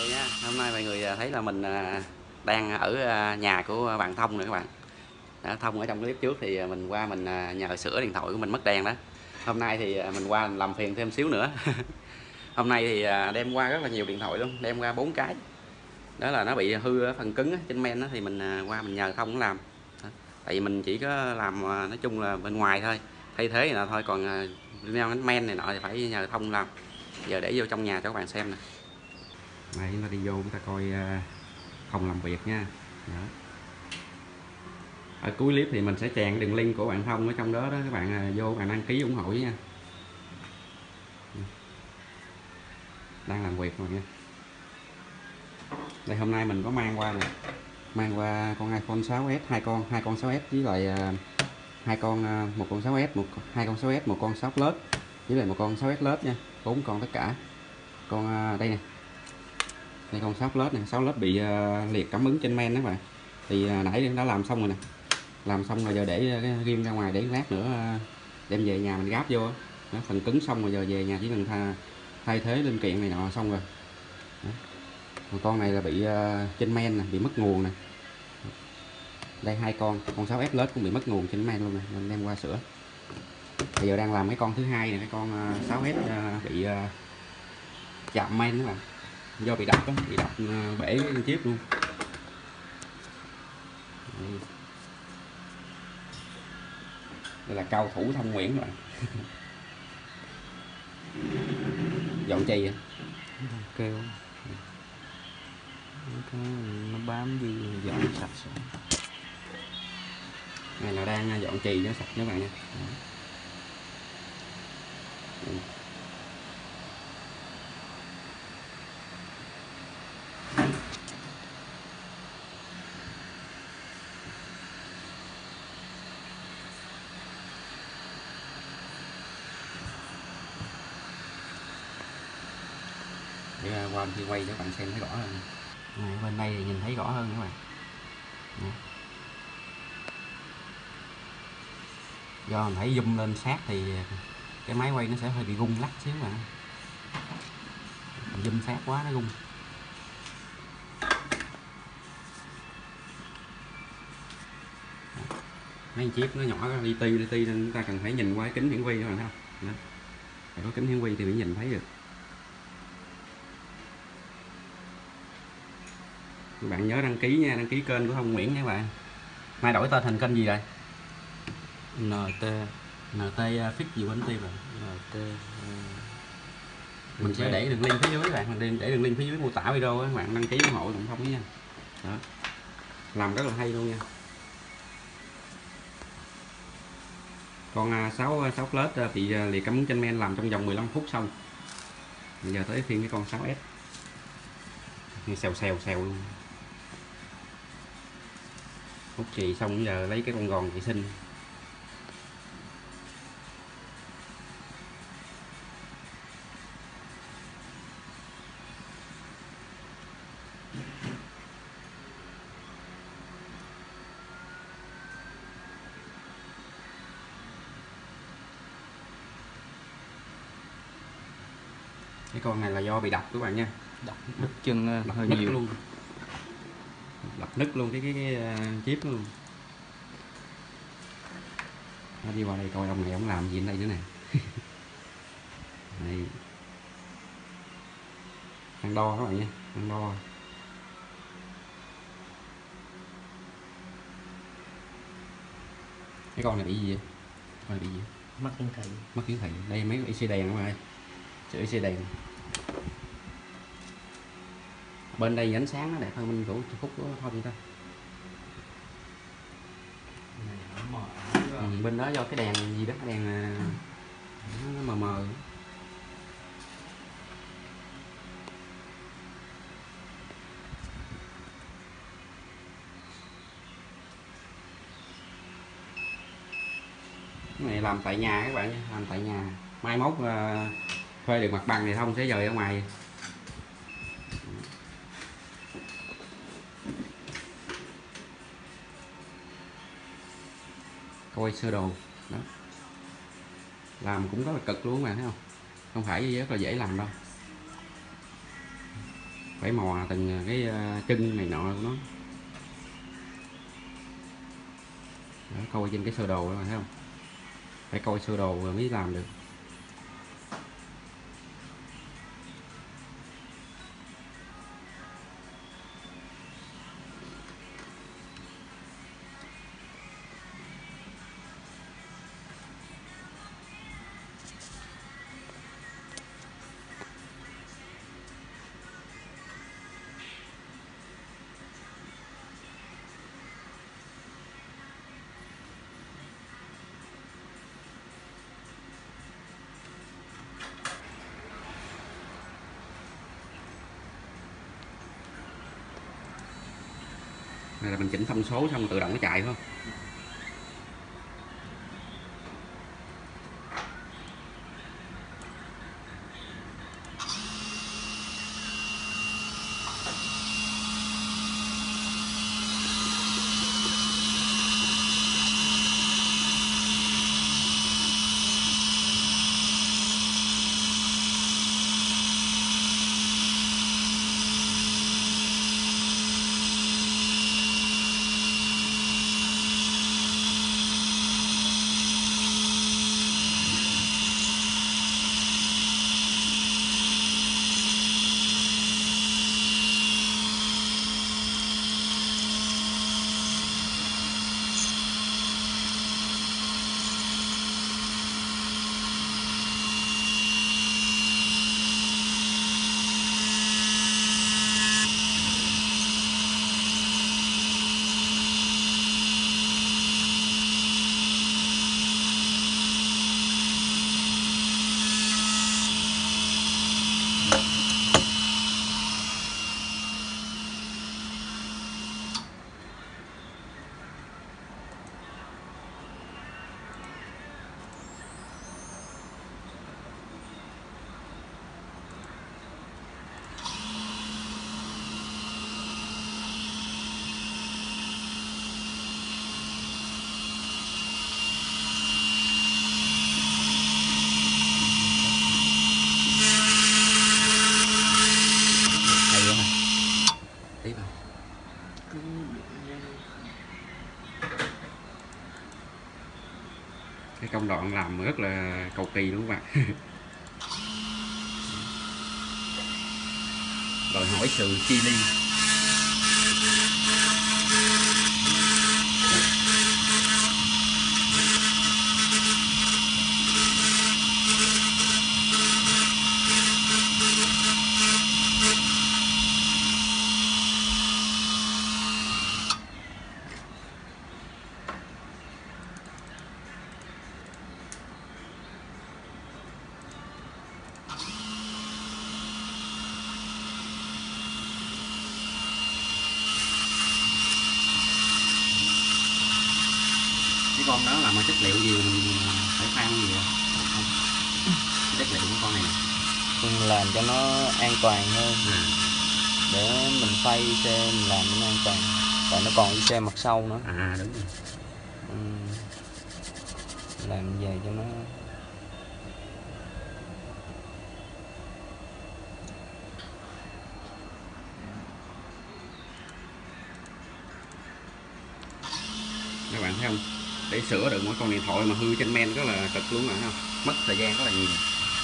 rồi nha. Hôm nay mọi người thấy là mình đang ở nhà của bạn Thông nữa các bạn. Thông ở trong clip trước thì mình qua mình nhờ sửa điện thoại của mình mất đèn đó. Hôm nay thì mình qua làm phiền thêm xíu nữa. Hôm nay thì đem qua rất là nhiều điện thoại luôn, đem qua 4 cái. Đó là nó bị hư ở phần cứng trên men đó, thì mình qua mình nhờ Thông làm. Tại vì mình chỉ có làm nói chung là bên ngoài thôi, thay thế là thôi, còn leo đánh men này nọ thì phải nhờ Thông làm. Giờ để vô trong nhà cho các bạn xem nè. Đây, chúng ta đi vô chúng ta coi phòng làm việc nha. Đó. Ở cuối clip thì mình sẽ chèn đường link của bạn Thông ở trong đó đó, các bạn vô bạn đăng ký ủng hộ với nha. Đang làm việc rồi nha. Đây hôm nay mình có mang qua nè, mang qua con iPhone 6s, hai con 6s với lại một con 6s, hai con 6s, một con 6 Plus với lại một con 6s Plus nha, 4 con tất cả. Con đây nè. Đây con 6 Plus này, 6 Plus bị liệt cảm ứng trên men đó các bạn. Thì nãy đã làm xong rồi nè. Làm xong rồi giờ để ghim ra ngoài để lát nữa đem về nhà mình gáp vô. Đó, phần cứng xong rồi giờ về nhà chỉ cần thay thế linh kiện này nọ xong rồi. Đó. Còn con này là bị trên men nè, bị mất nguồn nè. Đây hai con 6S Plus cũng bị mất nguồn trên men luôn nè, mình đem qua sửa. Bây giờ đang làm cái con thứ hai này, cái con 6S bị chạm men đó bạn. Do bị đập đó, bị đập bể cái chip luôn. Đây là cao thủ Thông Nguyễn rồi. Dọn chì à? Kêu nó bám gì dọn sạch sẽ. Này là đang dọn chì cho sạch các bạn nha. Để qua khi quay cho các bạn xem thấy rõ hơn. Này, bên đây thì nhìn thấy rõ hơn các bạn. Đó. Do mình thấy zoom lên sát thì cái máy quay nó sẽ hơi bị rung lắc xíu mà. Zoom sát quá nó rung. Mấy chip nó nhỏ li ti nên chúng ta cần phải nhìn qua cái kính hiển vi các bạn thấy không? Đó. Phải có kính hiển vi thì mới nhìn thấy được. Các bạn nhớ đăng ký nha, đăng ký kênh của Thông Nguyễn nha các bạn. Mai đổi tên thành kênh gì rồi? NT Fix gì quên tiêu rồi. NT Mình sẽ để đường link phía dưới các bạn, mình để đường link phía dưới mô tả video các bạn đăng ký ủng hộ Thông nha. Đó. Làm rất là hay luôn nha. Con 6 Plus bị liệt cảm ứng trên men làm trong vòng 15 phút xong. Bây giờ tới phiên cái con 6S. Nghe xèo luôn. Hút chì xong giờ lấy cái con gòn vệ sinh. Cái con này là do bị đập các bạn nha. đứt chân hơi nhiều luôn. Đập nứt luôn cái chip luôn. Nó đi qua đây coi ông này ông làm gì ở đây nữa nè. Đây. Đang đo các bạn nha, đang đo. Cái con này bị gì vậy? Con này bị gì? mất hiển thị. Mất hiển thị. Đây mấy cái IC đèn các bạn ơi. Sửa IC đèn. Bên đây ánh sáng nó đẹp hơn bên chỗ Phúc của Thông ta. Bên đó do cái đèn gì đó, đèn nó mờ mờ. Cái này làm tại nhà các bạn nha, làm tại nhà. Mai mốt thuê được mặt bằng thì Thông sẽ dời ở ngoài. Coi sơ đồ đó. Làm cũng rất là cực luôn mà thấy không? Không phải rất là dễ làm đâu. phải mò từng cái chân này nọ của nó. Đó, coi trên cái sơ đồ đó, thấy không? Phải coi sơ đồ rồi mới làm được. Này là mình chỉnh thông số xong tự động nó chạy phải không? Cái công đoạn làm rất là cầu kỳ đúng không bạn? Đòi hỏi sự chi ly. Cái con đó là mà chất liệu gì mình phải pha gì không? Chất liệu của con này làm cho nó an toàn hơn, để mình phay xe mình làm cho nó an toàn, tại nó còn xe mặt sau nữa. Đúng rồi. Làm về cho nó các bạn thấy không? Để sửa được mỗi con điện thoại mà hư trên men rất là cực luôn rồi, không? Mất thời gian rất là nhiều.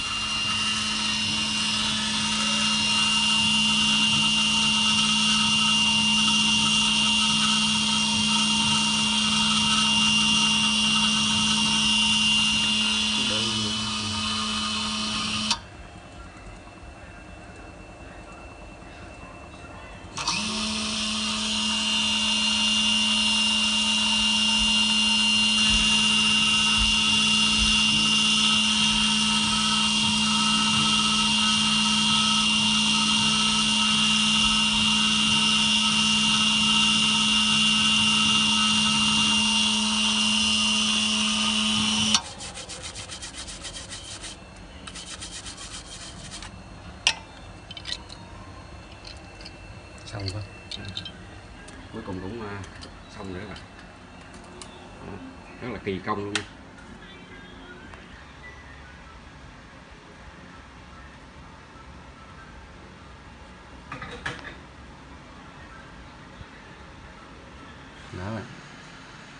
Xong quá. Cuối cùng cũng xong rồi các bạn. Rất là kỳ công luôn.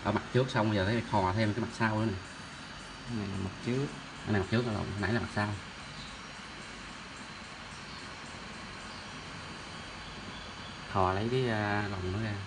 ở mặt trước xong giờ thấy khò thêm cái mặt sau nữa nè. Cái này là mặt trước. Cái này mặt trước rồi, nãy là mặt sau. Khò lấy cái lồng nó ra.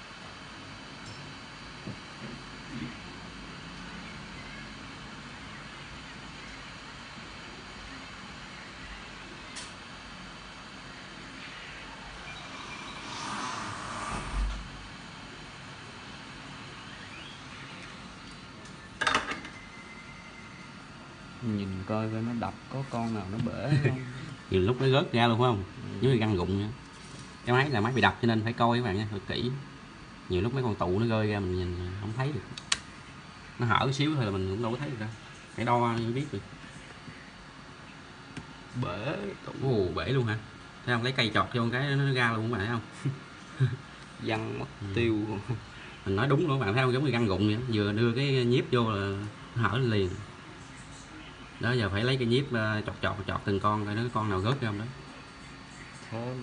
Nhìn coi nó đập có con nào nó bể không. Nhiều lúc nó rớt ra luôn phải không? Giống như găng gụng vậy. Cái máy là máy bị đập cho nên phải coi các bạn nha, thật kỹ. Nhiều lúc mấy con tụ nó rơi ra mình nhìn không thấy được. Nó hở xíu thôi là mình cũng đâu có thấy được đâu. Phải đo mới biết được. Bể. Ồ, bể luôn hả? Thấy không? Lấy cây chọt vô cái nó ra luôn các bạn thấy không? Văng mất tiêu. Mình nói đúng luôn các bạn thấy không? Giống như găng gụng vậy. Vừa đưa cái nhíp vô là nó hở lên liền. Đó giờ phải lấy cái nhíp chọt từng con coi nó cái con nào rớt ra không đó. Thêm.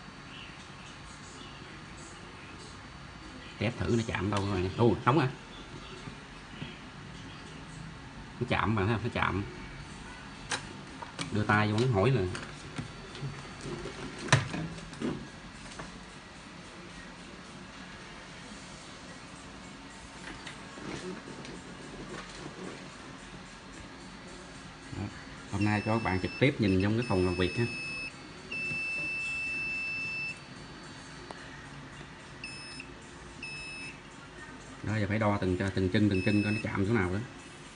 Test thử nó chạm đâu các bạn. Ồ, nóng à. Nó chạm bạn thấy không? Nó chạm. Đưa tay vô nó hỏi là đó. Hôm nay cho các bạn trực tiếp nhìn trong cái phòng làm việc ha. Đó giờ phải đo từng chân coi nó chạm chỗ nào đó.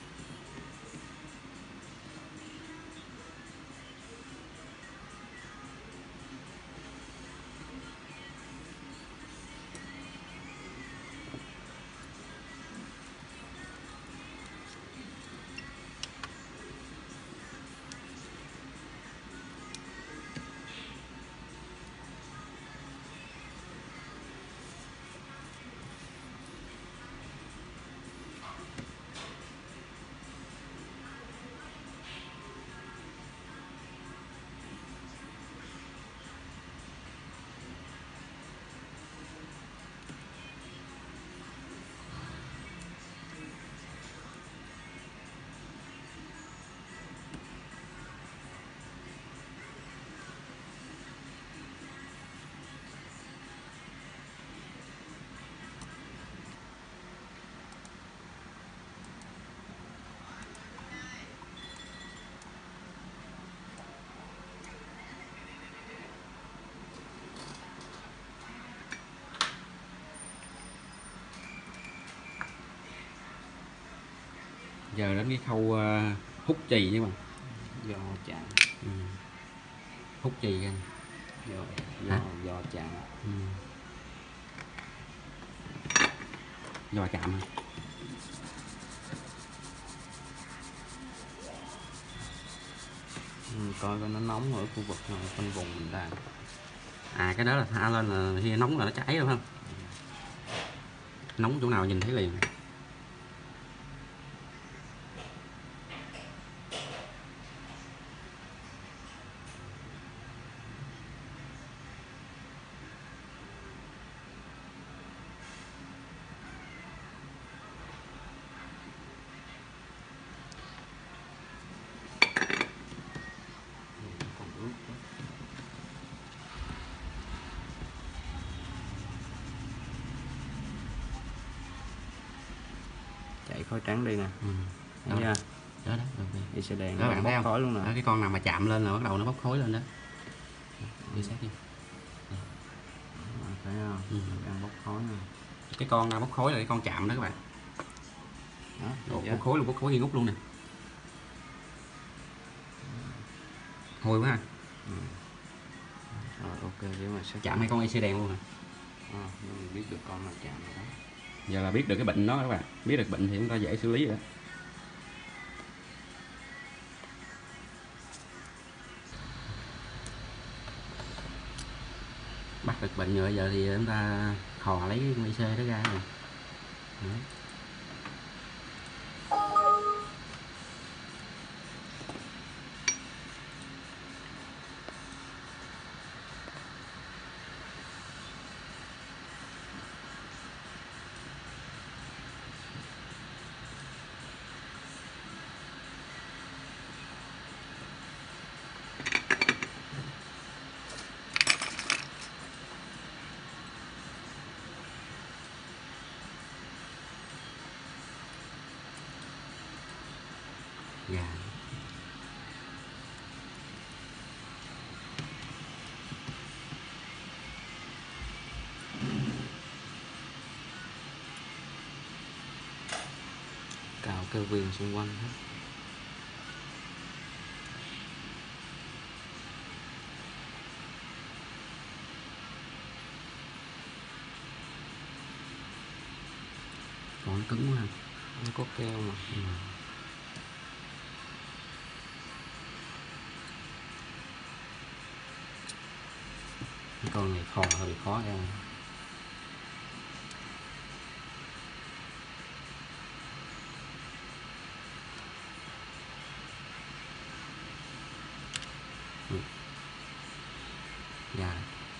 Giờ đến cái khâu hút chì chứ mà. Do chạm. Hút chì ra. Do chạm. Do chạm hả? Coi nó nóng ở khu vực nào quanh vùng mình đang. À cái đó là tha lên là khi nóng là nó cháy đúng không? Nóng chỗ nào nhìn thấy liền. Còn ướt quá. Chạy khói trắng đi nè. Thấy chưa? Đó đó, okay. Đi xe đèn Đó, bạn thấy bốc không? khói luôn nè. Đó, cái con nào mà chạm lên là bắt đầu nó bốc khói lên đó. Đi sát đi. Thấy không? Đang bốc khói nè. Cái con nào bốc khói là cái con chạm đó các bạn. Đó, bốc khói luôn, bốc khói nghi ngút luôn nè. Hôi quá ha. Rồi ok, vậy mà sẽ Chạm hay con IC đèn luôn hả? mình biết được con nào chạm rồi đó. Giờ là biết được cái bệnh đó các bạn. Biết được bệnh thì chúng ta dễ xử lý rồi đó. Bắt được bệnh rồi giờ thì chúng ta khò lấy cái IC đó ra rồi. Đó. Cơ viền xung quanh hết. Còn nó cứng quá. Nó có keo mà. Cái con này khò hơi khó ra. Dạ.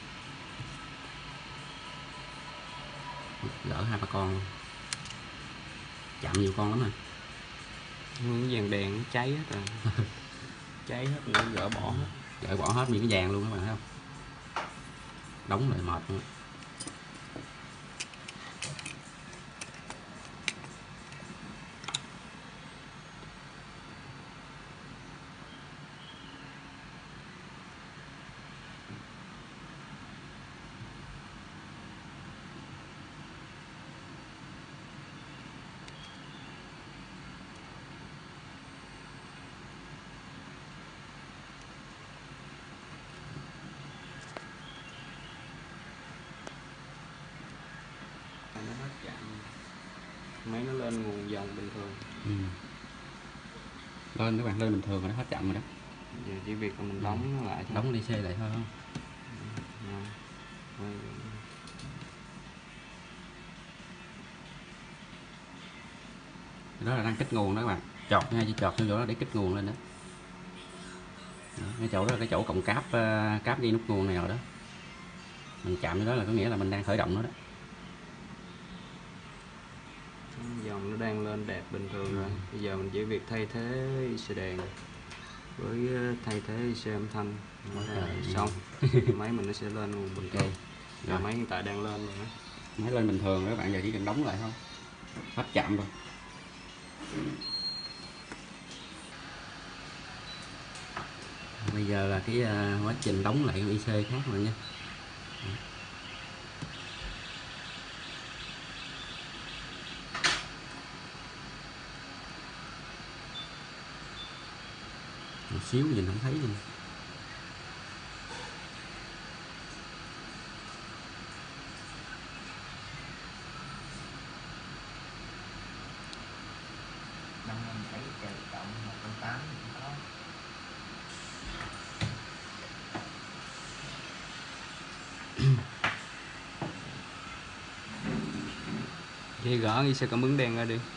Lỡ 2-3 con luôn. Chạm nhiều con lắm rồi. Những vàng đèn nó cháy hết rồi. Cháy hết rồi, gỡ bỏ hết. Gỡ bỏ hết những cái vàng luôn các bạn thấy không? Đóng lại mệt nữa. Nó hết chạm. Máy nó lên nguồn dòng bình thường. Lên các bạn, lên bình thường rồi, nó hết chậm rồi đó. Giờ chỉ việc là mình đóng nó lại thôi. Đóng đi xe lại thôi không? Đó là đang kích nguồn đó các bạn. Chọt nha, chỉ chọt vô chỗ đó để kích nguồn lên đó. Cái chỗ đó là cái chỗ cộng cáp cáp dây nút nguồn này rồi đó. Mình chạm vô đó là có nghĩa là mình đang khởi động nó đó. Dòng nó đang lên đẹp bình thường rồi. Bây giờ mình chỉ việc thay thế IC đèn với thay thế IC âm thanh xong. Máy mình nó sẽ lên nguồn bình thường. Rồi. Máy hiện tại đang lên rồi đó. Máy lên bình thường rồi các bạn, giờ chỉ cần đóng lại thôi. Hết chạm rồi. Bây giờ là cái quá trình đóng lại con IC khác rồi nha. Một xíu nhìn không thấy luôn. Vậy gỡ IC cảm ứng đèn ra đi.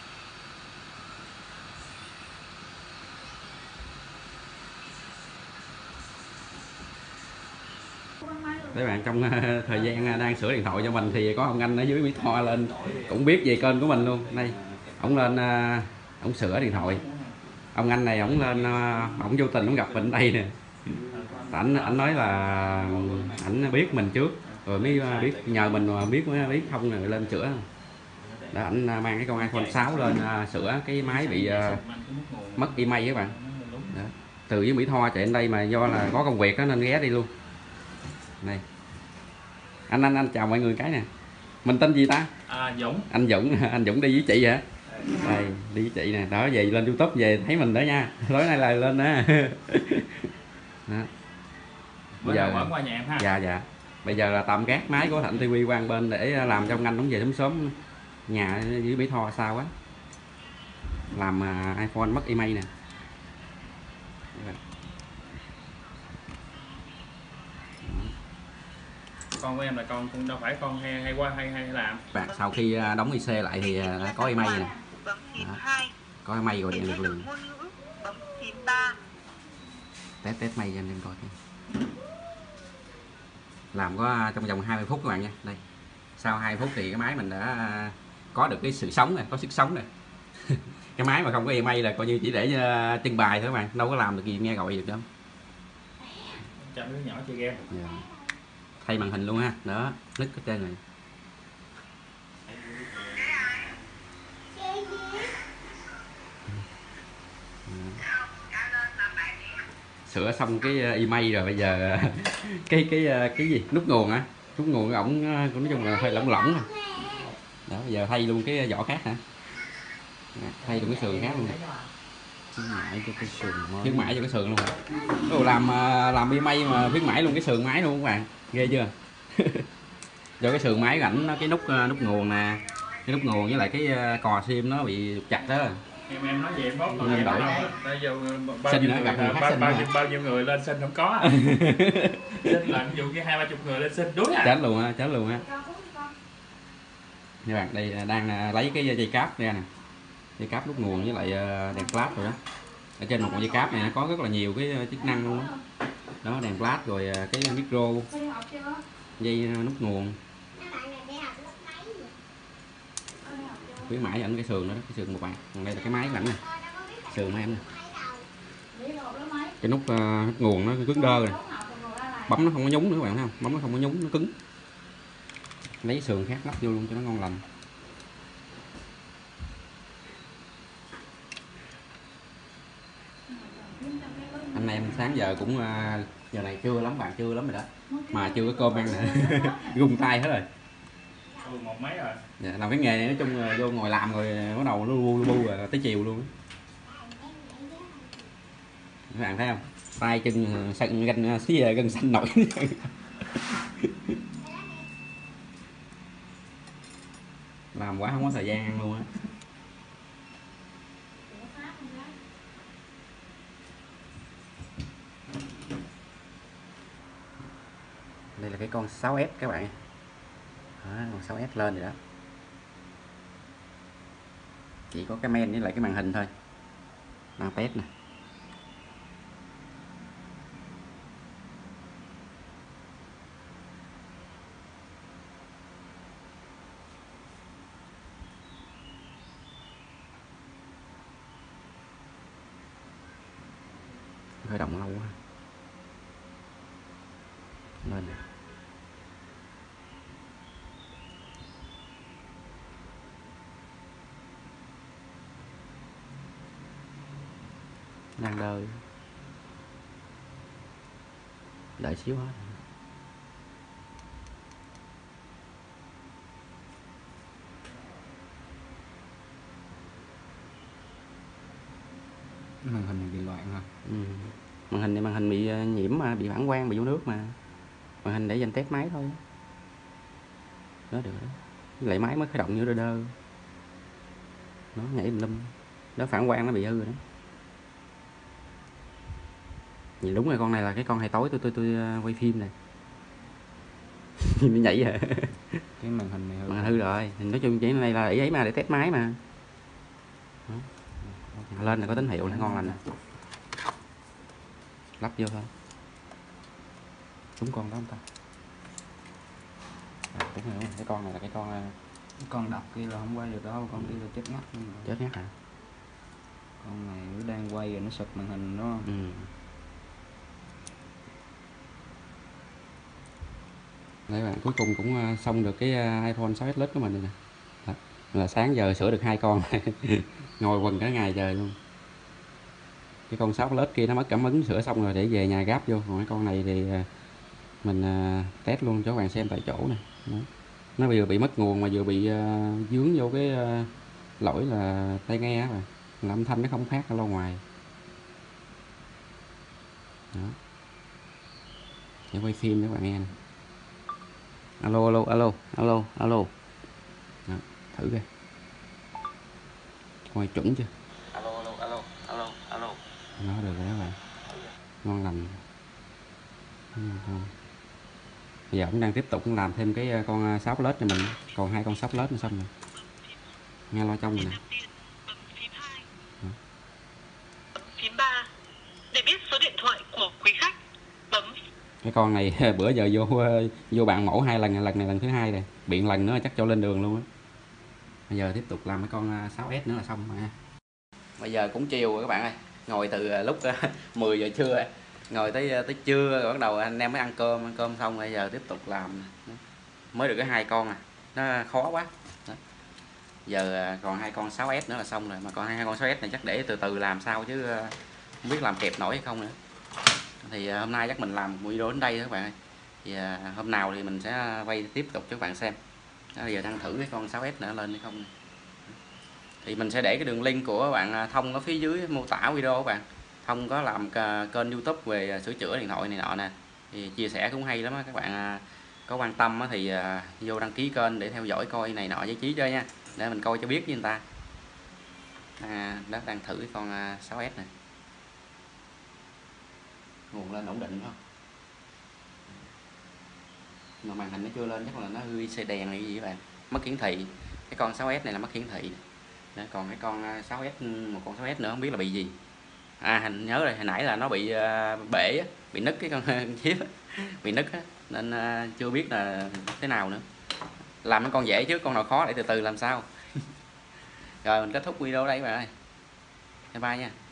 Các bạn, trong thời gian đang sửa điện thoại cho mình thì có ông anh ở dưới Mỹ Tho lên cũng biết về kênh của mình luôn. Đây, ổng lên ổng sửa điện thoại. Ông anh này ổng lên ổng vô tình ổng gặp mình đây nè. Ảnh nói là ảnh biết mình trước rồi mới biết nhờ mình mà biết không rồi lên sửa. Đó, ảnh mang cái con iPhone 6 lên sửa cái máy bị mất email các bạn. Đó. Từ với Mỹ Tho chạy đến đây mà do là có công việc đó nên ghé đi luôn. Này. Anh chào mọi người cái nè. Mình tên gì ta? Dũng. Anh Dũng đi với chị hả? Đây, đi với chị nè. Đó, về lên YouTube về thấy mình đó nha. Tối nay là lên đó. Đó. Bây giờ mở qua nhà em ha. Dạ. Bây giờ là tạm gác máy của Thạnh TV qua bên để làm cho ông anh đóng về sớm. Nhà dưới Mỹ Tho sao quá. Làm iPhone mất email nè. Con của em là con cũng đâu phải con hay qua hay làm. Bạn sau khi đóng IC lại thì đã có email nè. Có email gọi điện được liền. Test mail cho anh em coi. Làm có trong vòng 20 phút các bạn nha. Đây. Sau 20 phút thì cái máy mình đã có được cái sự sống này, có sức sống này. Cái máy mà không có email là coi như chỉ để trưng bày thôi các bạn, đâu có làm được gì nghe gọi được đâu. Cho đứa nhỏ chơi game. Yeah. Thay màn hình luôn ha, đó, nứt ở trên này. Sửa xong cái email rồi bây giờ cái gì nút nguồn á, nút nguồn ổng nói chung là hơi lỏng rồi. Đó, bây giờ thay luôn cái vỏ khác hả? thay dùng cái sườn khác luôn, khuyến mãi cho cái sườn mới, khuyến mãi cho cái sườn luôn. Đồ làm bi may mà khuyến mãi luôn cái sườn máy luôn các bạn, ghê chưa? Do cái sườn máy rảnh nó cái nút nguồn nè, cái nút nguồn với lại cái cò sim nó bị trục chặt đó. Em nói vậy mốt Nên đổi. bây giờ Xin nữa, gặp người khác xin nữa. bao nhiêu người lên xin không có. Xin là ví dụ cái 20-30 người lên xin đuối à. Chết luôn á, chết luôn á. Các bạn đây đang lấy cái dây cáp ra nè, dây cáp nút nguồn với lại đèn flash rồi đó. Ở trên một con dây cáp này nó có rất là nhiều cái chức năng luôn đó. Đó, đèn flash rồi cái micro, dây nút nguồn. Khuyến mãi ảnh cái sườn đó, cái sườn một bạn. Còn đây là cái máy ảnh nè, sườn máy em nè. Cái nút nguồn nó cứng đơ rồi, bấm nó không có nhúng nữa các bạn thấy không? Bấm nó không có nhúng, nó cứng. Lấy sườn khác lắp vô luôn cho nó ngon lành. Anh em sáng giờ cũng giờ này trưa lắm bạn, trưa lắm rồi đó mà chưa có cơm ăn nè. Gung tay hết rồi. Một mấy rồi. Dạ, làm cái nghề này nói chung là vô ngồi làm rồi bắt đầu nó lu bu rồi tới chiều luôn. Các bạn thấy không? Tay chân xanh gân xanh nổi. Làm quá không có thời gian ăn luôn á. Đây là cái con 6S các bạn. Đó, con 6S lên rồi đó. Chỉ có cái men với lại cái màn hình thôi. Đang test nè. Khởi động lâu quá. Lên nè. Đang đợi xíu hết. màn hình bị loạn hả? Màn hình này màn hình bị nhiễm mà, bị phản quang, bị vô nước mà. Màn hình để dành test máy thôi. Đó được đó. Với lại máy mới khởi động như đơ. Nó nhảy lum. Nó phản quang nó bị hư rồi đó. Nhìn đúng rồi, con này là cái con hồi tối tôi quay phim này. Nó nhảy rồi. Cái màn hình này hư. Màn hình hư rồi. Thì nói chung chỉ này là ý ấy mà để test máy mà. Đó. Lên là có tín hiệu là ngon lành nè. Lắp vô thôi. Đúng con đó không ta? Đúng rồi, cái con này là cái Con đập kia là không quay được đâu, con kia là chết ngắt luôn rồi. chết ngắt hả? Con này nó đang quay rồi nó sụp màn hình đó. Đấy bạn, cuối cùng cũng xong được cái iPhone 6s Plus của mình này nè. Đó. Là sáng giờ sửa được 2 con. Ngồi quần cả ngày trời luôn. Cái con 6 Plus kia nó mất cảm hứng, sửa xong rồi để về nhà gáp vô. Còn cái con này thì mình test luôn cho các bạn xem tại chỗ nè. Nó vừa bị mất nguồn mà vừa bị dướng vô cái lỗi là tai nghe á, là âm thanh nó không phát ra lo ngoài. Đó. Để quay phim cho các bạn nghe nè. Alo alo alo alo alo. Đó, thử coi coi chuẩn chưa. Alo alo alo alo alo. Nó được rồi các bạn, ngon lành. Bây giờ cũng đang tiếp tục làm thêm cái con 6 Plus cho mình, còn 2 con 6 Plus nữa xong rồi. Nghe lo trong rồi nè. Phím 3 để biết số điện thoại của quý khách, bấm. Cái con này bữa giờ vô bạn mẫu 2 lần, lần này lần thứ 2 rồi, biện lần nữa chắc cho lên đường luôn á. Bây giờ tiếp tục làm cái con 6S nữa là xong rồi ha. Bây giờ cũng chiều rồi các bạn ơi, ngồi từ lúc 10 giờ trưa ngồi tới trưa rồi bắt đầu anh em mới ăn cơm xong bây giờ tiếp tục làm. Mới được cái 2 con nó khó quá. Đó. Giờ còn 2 con 6S nữa là xong rồi, mà còn 2 con 6S này chắc để từ từ làm sao chứ không biết làm kịp nổi hay không nữa. Thì hôm nay chắc mình làm video đến đây thôi các bạn ơi. Thì hôm nào thì mình sẽ quay tiếp tục cho các bạn xem. Đó, giờ đang thử cái con 6S nữa lên hay không. Thì mình sẽ để cái đường link của bạn Thông ở phía dưới mô tả video các bạn. Thông có làm kênh YouTube về sửa chữa điện thoại này nọ nè, thì chia sẻ cũng hay lắm á. Các bạn có quan tâm thì vô đăng ký kênh để theo dõi coi này nọ giải trí chơi nha, để mình coi cho biết với người ta. Đó đang thử cái con 6S này, nguồn lên ổn định không, mà màn hình nó chưa lên, chắc là nó hư xe đèn hay gì các bạn, mất hiển thị. Cái con 6S này là mất hiển thị. Đó, còn cái con 6S, một con 6S nữa không biết là bị gì. Hình nhớ rồi, hồi nãy là nó bị bể, bị nứt cái con chip, bị nứt á, nên chưa biết là thế nào nữa. Làm cái con dễ trước, con nào khó để từ từ làm sao. Rồi mình kết thúc video đây các bạn ơi. Bye bye nha.